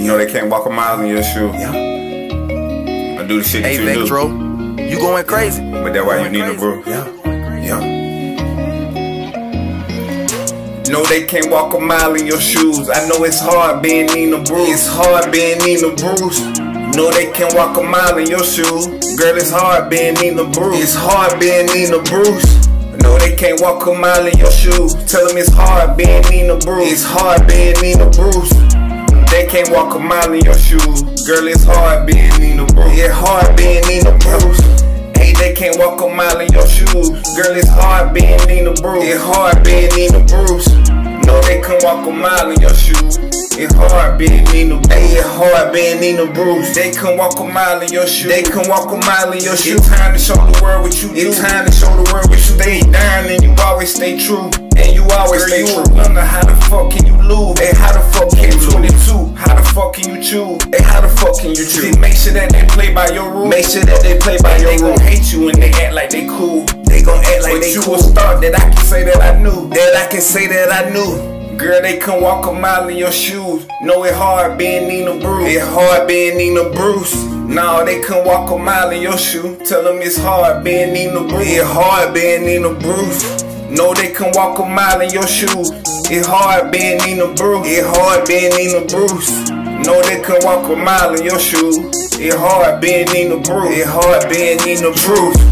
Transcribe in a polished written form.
You know they can't walk a mile in your shoe. Yeah. I do the shit that Hey, you Vectro, do. you going crazy. But that's why you need a bro. Yeah. No, they can't walk a mile in your shoes. I know it's hard being Nina Bruce. It's hard being Nina Bruce. No, they can't walk a mile in your shoes. Girl, it's hard being Nina Bruce. It's hard being Nina Bruce. No, they can't walk a mile in your shoes. Tell them it's hard being Nina Bruce. It's hard being Nina Bruce. They can't walk a mile in your shoes. Girl, it's hard being Nina Bruce. It's hard being Nina Bruce. Hey, they can't walk a mile in your shoes. Girl, it's hard being Nina Bruce. It's hard being Nina Bruce. No, they can't walk a mile in your shoes. It's hard being Nina Bruce. Hey, it's hard being Nina Bruce. They can walk a mile in your shoes. They can walk a mile in your shoes. It's time to show the world what you do. It's time to show the world what you stay down and you always stay true. And you always stay true. Wonder how the fuck can you lose? Hey, how the fuck can you 22? How the fuck can you choose? Hey, how the fuck can you choose? Make sure that they play by your rules. Make sure that they play by your rules. They gon' hate you when they act like they cool. They gon' act like they cool. But you a star that I can say that I knew. That I can say that I knew. Girl, they can walk a mile in your shoes. No, it hard being Nina Bruce. It hard being Nina Bruce. No, they can walk a mile in your shoe. Tell them it's hard being Nina Bruce. It hard being Nina Bruce. No, they can walk a mile in your shoes. It hard being Nina Bruce. It hard being Nina Bruce. No, they can walk a mile in your shoes. It hard being Nina Bruce. It hard being Nina Bruce.